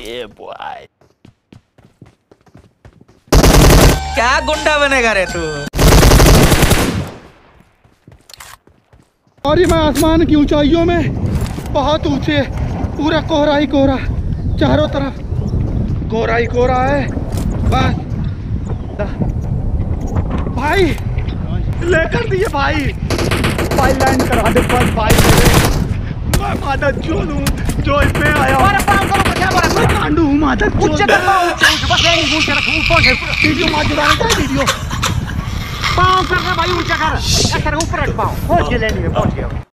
ये बॉय क्या गुंडा बनेगा रे तू। और ये मैं आसमान की ऊंचाइयों में बहुत ऊंचे, पूरा कोहरा ही कोहरा, चारों तरफ कोहरा ही कोहरा है। बस भाई लेकर दिए भाई, भाई लैंड करा दे बस भाई मेरे। मैं मादर चोद हूँ जो इसमें आया। मैं कांडू हूँ मादर चोद। वीडियो मार जुड़ा है वीडियो। पाँव करना भाई ऊंचा कर, ऐसा ऊपर रख पाँव। पहुंच गए लैंड में, पहुंच गया।